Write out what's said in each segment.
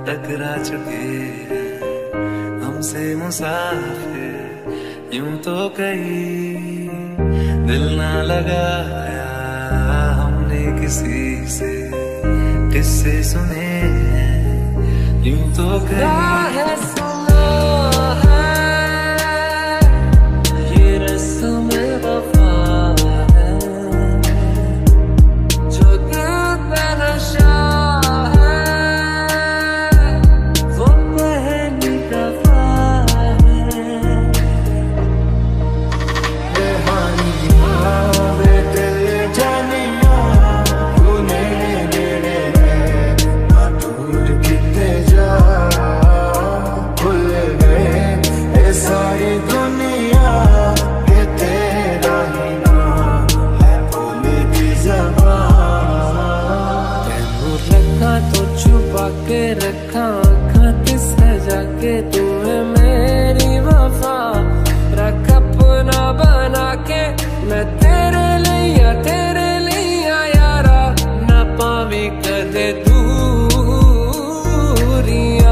टकरा चुके हैं हमसे मुसाफिर। यूं तो कहीं दिल ना लगाया हमने किसी से, किससे सुने हैं यूं तो कहीं। तो छुपा के रखा आँखों किस सजा के, तू है मेरी वफा। रख अपना बना के मैं तेरे लिया यारा, ना पावी कदे दूरियां।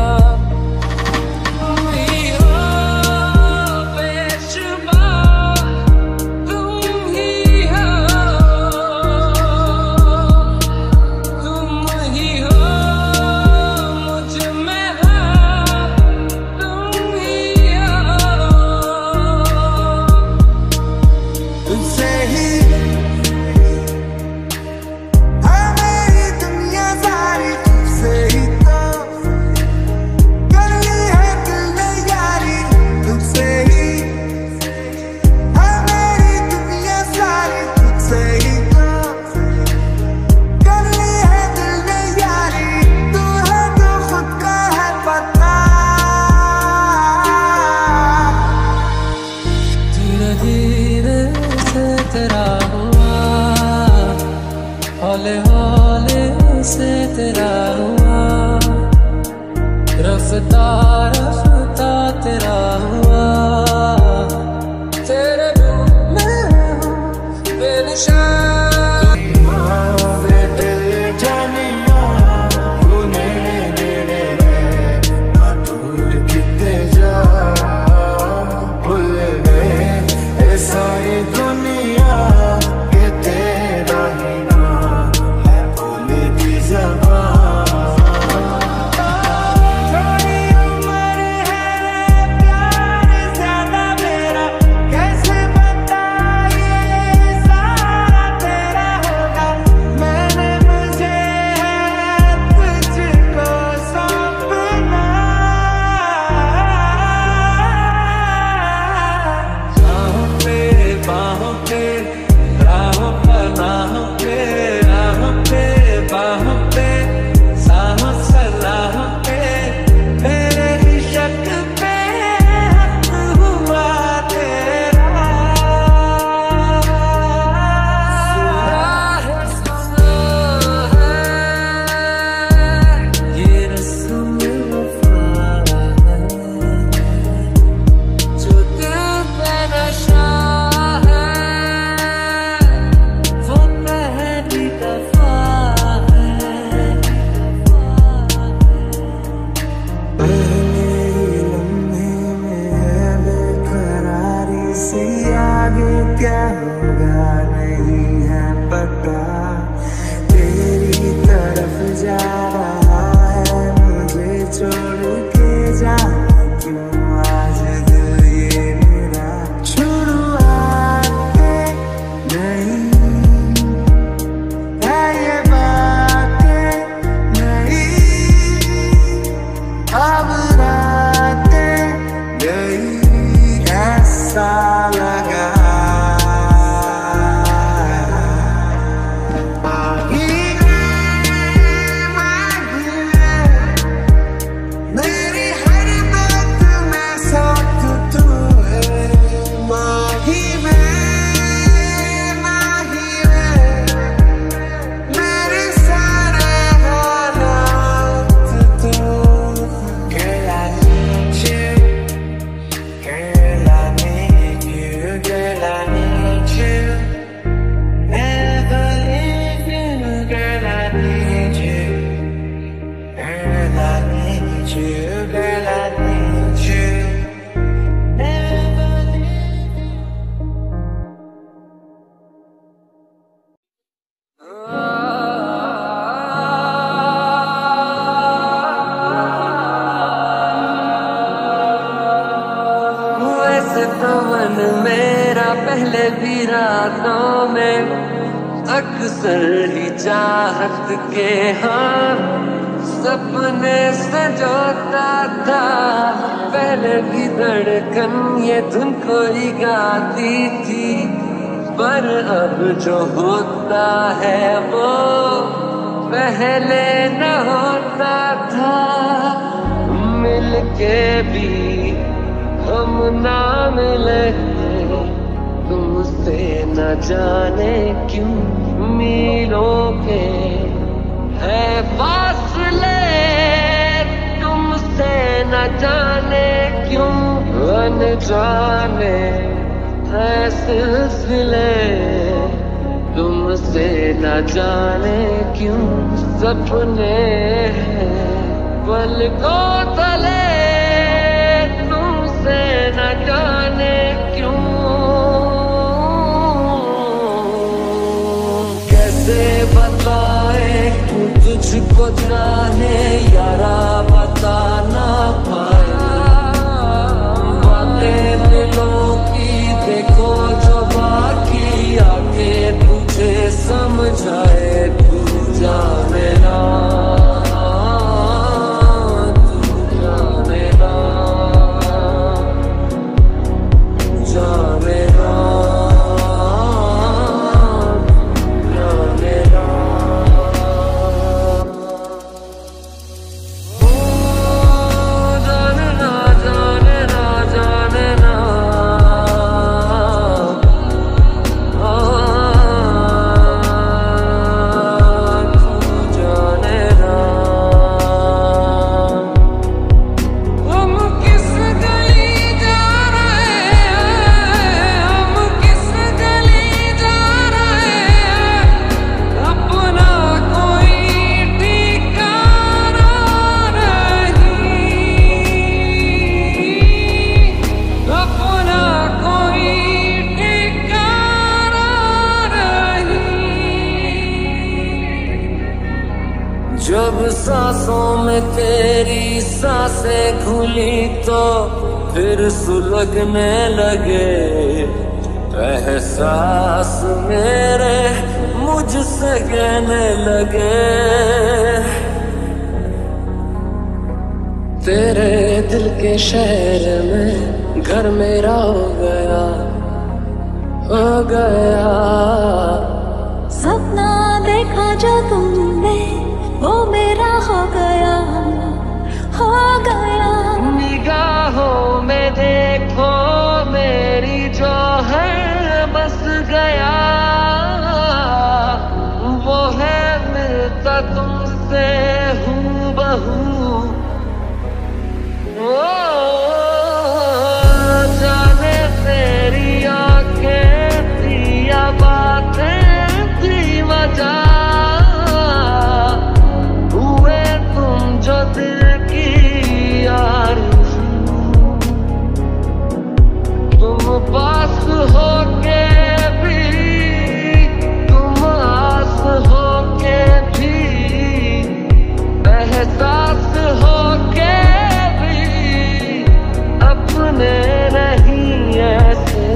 हौले हौले से तेरा हुआ, रफ्ता रफ्ता तेरा हुआ। तेरे रूप में हूँ बेनिशान। पहले भी रातों में अक्सर ही चाहत के सपने सजोता था। पहले भी धड़कन ये धुन कोई गाती थी, पर अब जो होता है वो पहले न होता था। मिलके भी हम ना मिले, तुमसे न जाने क्यों मीलों के है फासले। तुमसे न जाने क्यों अनजाने है सिलसिले। तुमसे न जाने क्यों सपने पलकों तले। तुमसे न जाने क्यों कैसे बताए तुझको जाने यारा बता ना पाए। बातें दिलों की देखो जो बाकी आके तुझे समझाए। तू जाने ना, तू जाने ना, जाने ना, जाने ना। जब सांसों में तेरी सांसें घुली तो फिर सुलगने लगे एहसास मेरे मुझसे कहने लगे। तेरे दिल के शहर में घर मेरा हो गया, हो गया। सपना देखा जो तुमने वो मेरा हो गया, हो गया। निगाहों में देखो मेरी जो है बस गया। वो है मिलता तुमसे हूबहू। जाने तेरी आंखें थी या बातें थी वजह। जो दिल की आरज़ू तुम पास होके भी, तुम आस होके भी, एहसास होके भी अपने नहीं ऐसे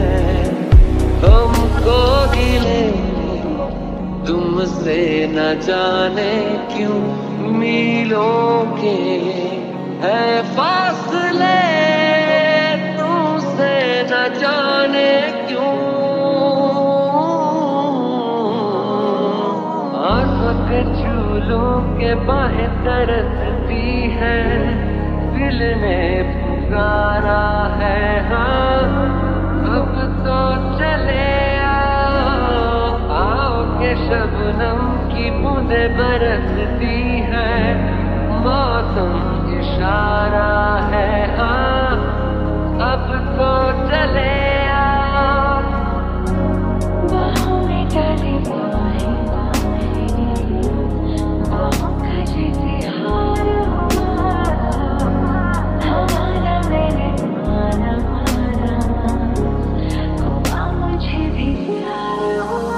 हमको गिले। तुमसे न जाने क्यों मीलों के है फासले। तुमसे न जाने क्यों आंखों के झूलों के बाहें तरसती है। दिल ने पुकारा है हाँ, अब तो चले आओ के शबनम की बूंदें बरसती है। मौसम इशारा है हाँ, अब तो चले आओ। बाहों में डाले बाहें बाहों का जैसे हार हुआ। हमारा मेरे माना हुआ मुझे भी प्यार हुआ।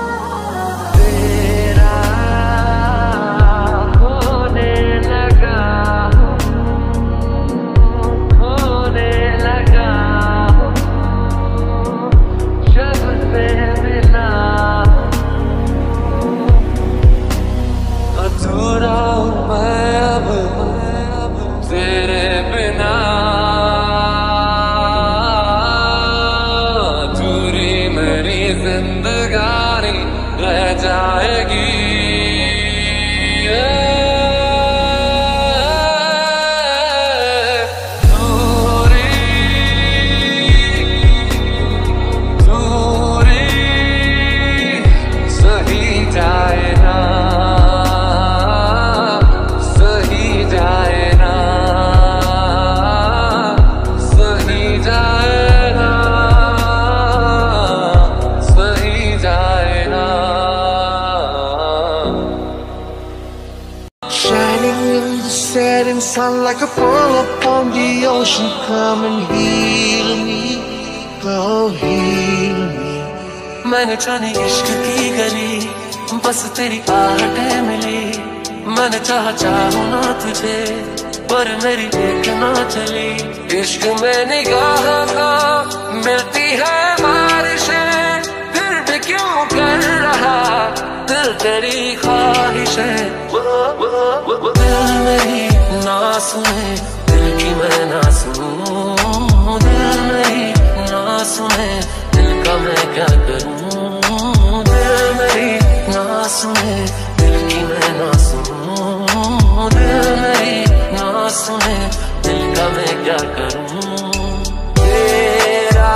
sun like a fall upon the ocean. Come and heal me, oh heal me. मैंने जानी इश्क की गली, बस तेरी आहटें मिली। मैंने चाहूँ ना तुझे, पर मेरी देख ना चली। इश्क में निगाह का मिलती है बारिशें, फिर भी क्यों कर रहा दिल तेरी ख्वाहिशें। दिल मेरी ना सुने, दिल की मैं ना सुनूं। दिल मेरी ना सुने, दिल का मैं क्या करूं। दिल मेरी ना सुने, दिल की मैं ना सुनूं। दिल मेरी ना सुने, दिल का मैं क्या करूं। तेरा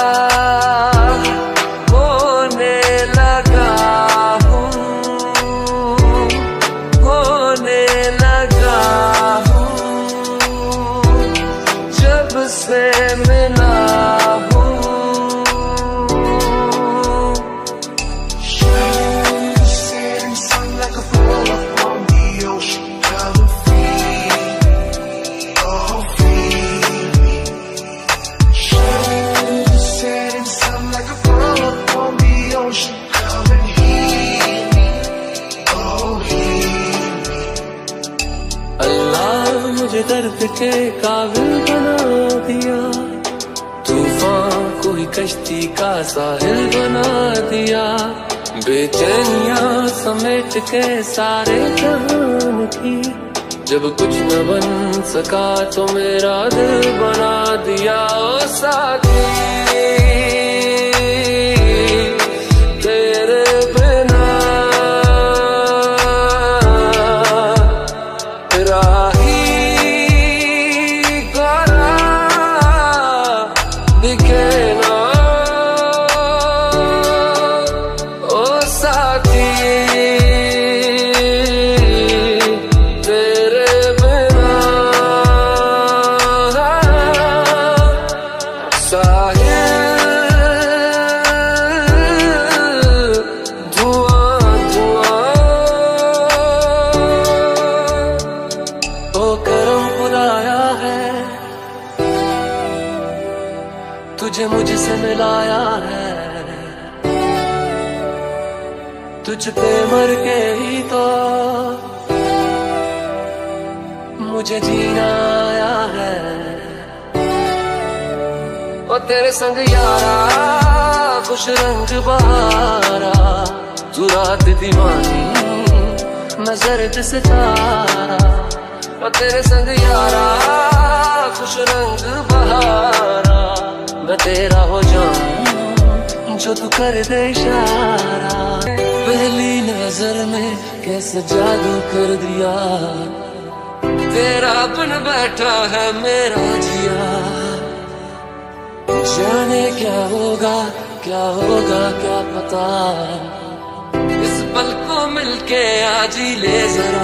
होने लगा हूँ, होने लगा हूँ, जब से मिला हूँ। मुझे दर्द के काबिल बना दिया, तूफान कोई कश्ती का साहिल बना दिया। बेचैनियां समेट के सारे जहान की, जब कुछ न बन सका तो मेरा दिल बना दिया। ओ साथी तुझे मुझसे मिलाया है, तुझ पे मर के ही तो मुझे जीना आया है। ओ तेरे संग यारा खुश रंग बहारा, तू रात दीवानी मैं सर्द सितारा। ओ तेरे संग यारा खुश रंग बहारा, मैं तेरा हो जाऊं जो तू कर दे इशारा। पहली नजर में कैसे जादू कर दिया, तेरा बन बैठा है मेरा जिया। जाने क्या होगा क्या होगा क्या पता, इस पल को मिलके आज ही ले जरा।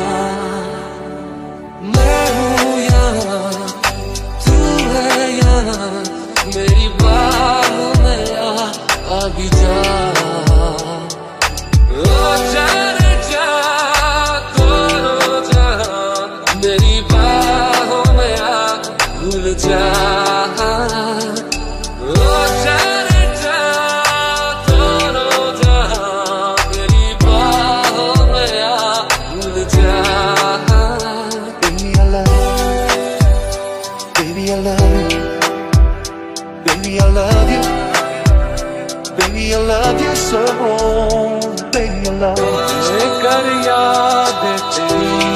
मैं हूँ यहाँ तू है यहाँ, मेरी बाहों में आ भी जा। ओ जाने जा दोनों जहां, मेरी बाहों में आ भूल जा। ओ जाने जा दोनों जहां, मेरी बाहों में आ भूल जा। Baby, I love you. Baby, I love you. Baby, I love you so. Baby, I love you. कर याद तेरी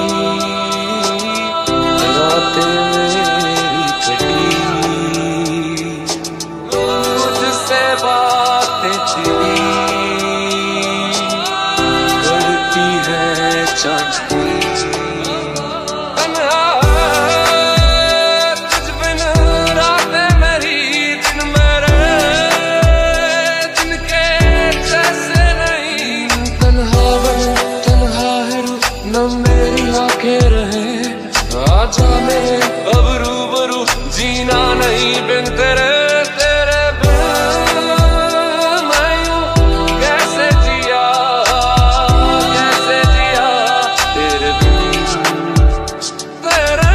रातें मेरी कटी, मुझसे बातें तेरी करती है चाहती। आजा मेरे अब रूबरू, जीना नहीं बिन तेरे। तेरे बिन मैं यूं कैसे जिया, कैसे जिया तेरे बिन। तेरे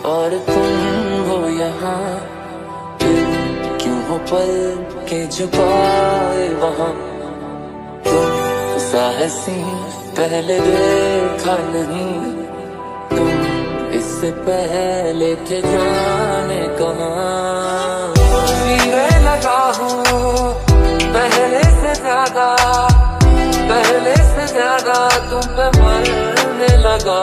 और तुम हो यहाँ, क्यों हो पल के छुपाए वहाँ। तुम साहसी पहले देखा नहीं, तुम इससे पहले थे जाने कहाँ। जीने लगा हूँ पहले से ज्यादा तुम पे मरने लगा।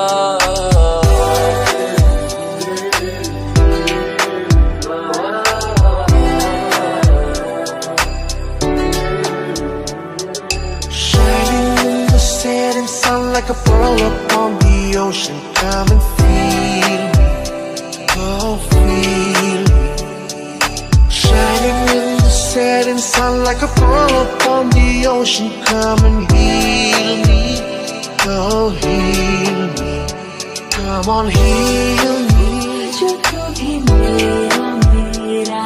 Setting sun like a pearl upon the ocean. Come and feel me, oh feel me. Shining in the setting sun like a pearl upon the ocean. Come and heal me, oh heal me. Come on, heal me. जो तू भी मेरा मेरा,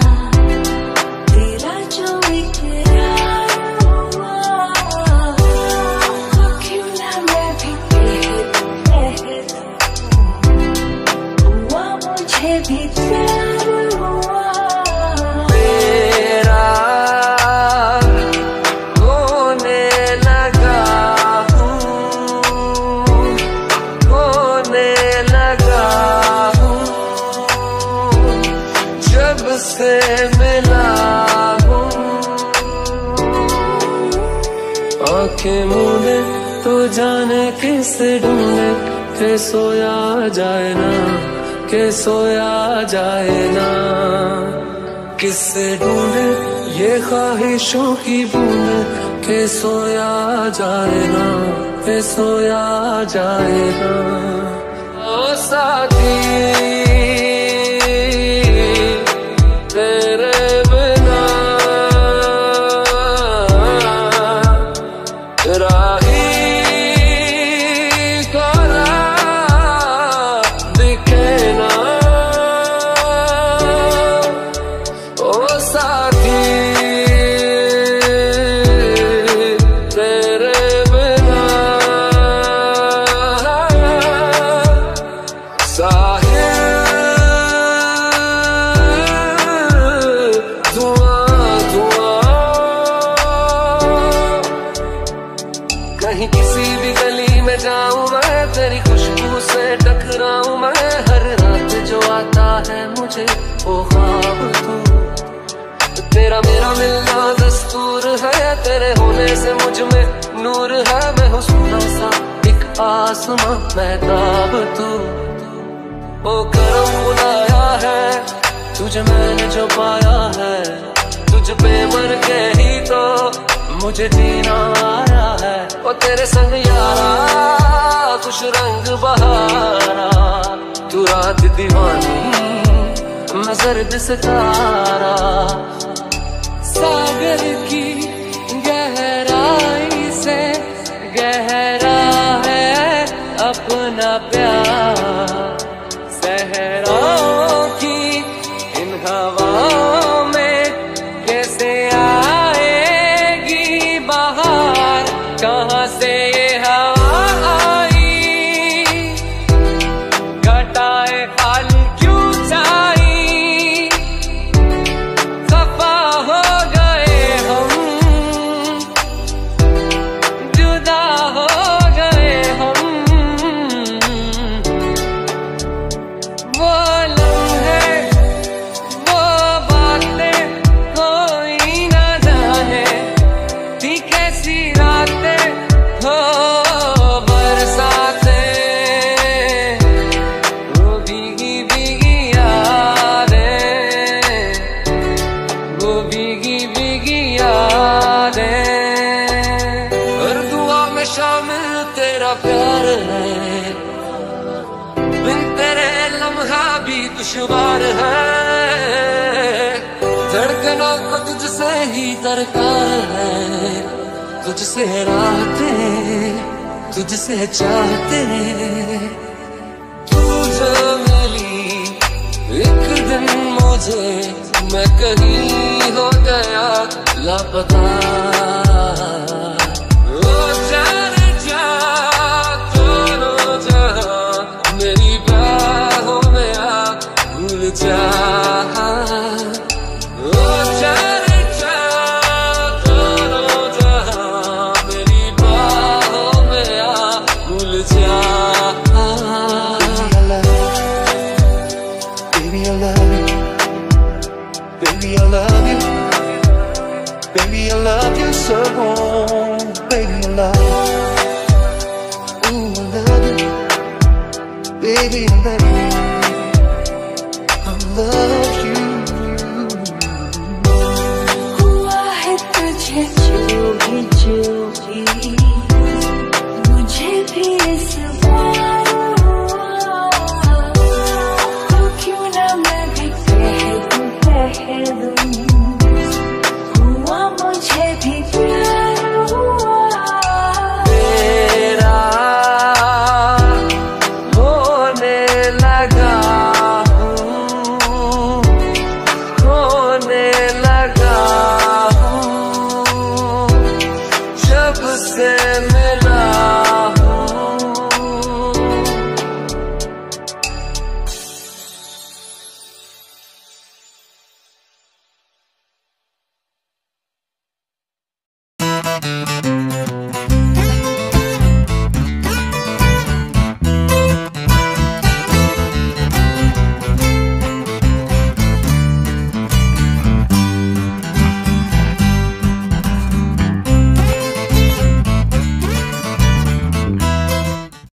तेरा जो इकरार हुआ, क्यों ना मैं भी हुआ, मुझे भी प्यार हुआ। मेरा होने लगा हूँ, होने लगा हूँ, जब से मिला हूँ। आंखें मूंदे तो जाने किस ढूंढे, के सोया जाए ना, के सोया जाए ना। किससे ढूंढे ये ख्वाहिशों की बूंद, के सोया जाए ना, के सोया जाए ना। ओ साथी तेरे बिना राही काला दिखे ना। ओ साथी तेरे बिना साहिल धुआं धुआं। कहीं किसी भी गली में जाऊं मैं, तेरी खुशबू से टकराऊं मैं। हर रात जो आता है मुझे वो ख्वाब तू, तेरा मेरा मिलना दस्तूर है। तेरे होने से मुझ में नूर है, मैं हूँ सोना सा एक आसमां महताब तू। ओ करम बुलाया है तुझे मैंने जो पाया है, तुझ पे मर के ही तो मुझे जीना आया है। ओ तेरे संग यारा कुछ रंग बहारा, तू रात दीवानी मैं जर्द सितारा। सागर की गहराई से गहरा है अपना प्यार, सहराओं की इन हवाओं में कैसे आएगी बहार। कहाँ से ये हवा आई, घटाए खाली क्यों छाई। खफा हो गए हम, जुदा हो गए हम। वो लम्हे वो बातें कोई ना जाने, थी कैसी रातें हो बरसातें। वो भीगी भीगी यादें, वो भीगी भीगी यादें। हर दुआ में शामिल तेरा प्यार है, बिन तेरे लम्हा भी दुश्वार है। धड़कनों को तुझसे ही दरकार है, तुझसे राहतें तुझसे चाहते। तू जो मिली एक दिन मुझे, मैं कहीं हो गया लापता। ओ जाने जा दोनों जहां मेरी बाहों में आ जा ओ जाने जा करो जहां मेरी बाहों में आ भूल जा Baby, I love you. Baby, I love you. Baby, I love you so. Baby, I love you. Ooh, I love you. Baby, I love you.